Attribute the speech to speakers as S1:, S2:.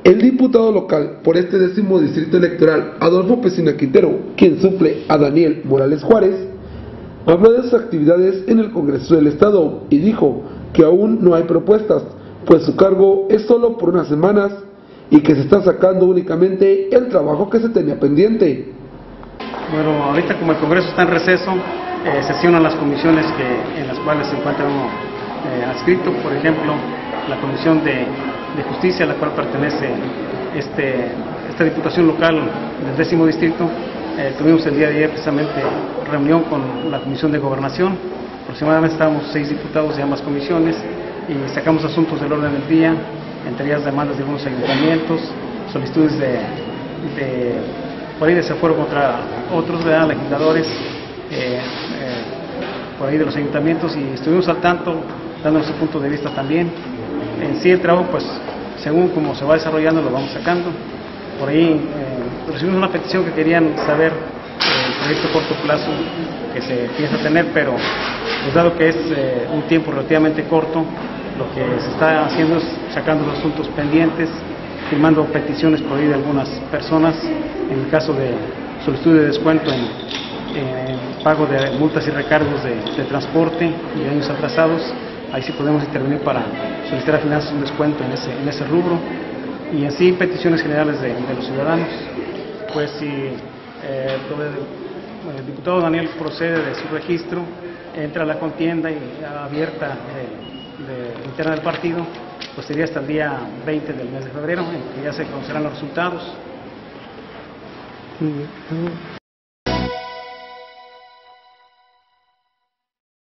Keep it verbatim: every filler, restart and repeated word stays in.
S1: El diputado local por este décimo distrito electoral, Adolfo Pesina Quintero, quien suple a Daniel Morales Juárez, habló de sus actividades en el Congreso del Estado y dijo que aún no hay propuestas, pues su cargo es solo por unas semanas y que se está sacando únicamente el trabajo que se tenía pendiente.
S2: Bueno, ahorita como el Congreso está en receso, eh, sesionan las comisiones que, en las cuales se encuentra uno eh, adscrito, por ejemplo, la Comisión de, de Justicia, a la cual pertenece este, esta Diputación Local del décimo distrito. Eh, tuvimos el día de ayer precisamente reunión con la Comisión de Gobernación, aproximadamente estábamos seis diputados de ambas comisiones y sacamos asuntos del orden del día, entre ellas demandas de algunos ayuntamientos, solicitudes de, de por ahí desafuero contra otros, ¿verdad?, legisladores, eh, eh, por ahí de los ayuntamientos, y estuvimos al tanto, dando nuestro punto de vista también. En sí el trabajo, pues, según como se va desarrollando, lo vamos sacando. Por ahí eh, recibimos una petición que querían saber eh, el proyecto a corto plazo que se piensa tener, pero pues, dado que es eh, un tiempo relativamente corto, lo que se está haciendo es sacando los asuntos pendientes, firmando peticiones por ahí de algunas personas, en el caso de solicitud de descuento en, en pago de multas y recargos de, de transporte y años atrasados. Ahí sí podemos intervenir para solicitar a finanzas un descuento en ese, en ese rubro, y así peticiones generales de, de los ciudadanos. Pues si eh, el diputado Daniel procede de su registro, entra a la contienda y abierta de, de, interna del partido, pues sería hasta el día veinte del mes de febrero, en que ya se conocerán los resultados.